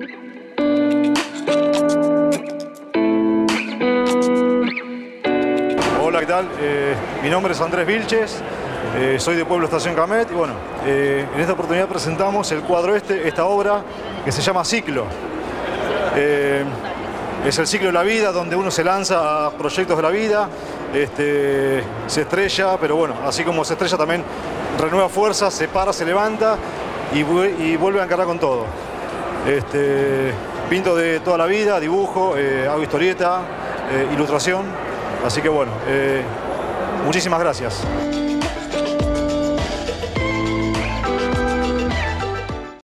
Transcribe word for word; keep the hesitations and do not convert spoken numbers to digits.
Hola, ¿qué tal? Eh, mi nombre es Andrés Vilches, eh, soy de Pueblo Estación Camet y bueno, eh, en esta oportunidad presentamos el cuadro este, esta obra que se llama Ciclo. Eh, es el ciclo de la vida, donde uno se lanza a proyectos de la vida, este, se estrella, pero bueno, así como se estrella también renueva fuerzas, se para, se levanta y, y vuelve a encarar con todo. Este, pinto de toda la vida, dibujo, eh, hago historieta, eh, ilustración, así que bueno, eh, muchísimas gracias.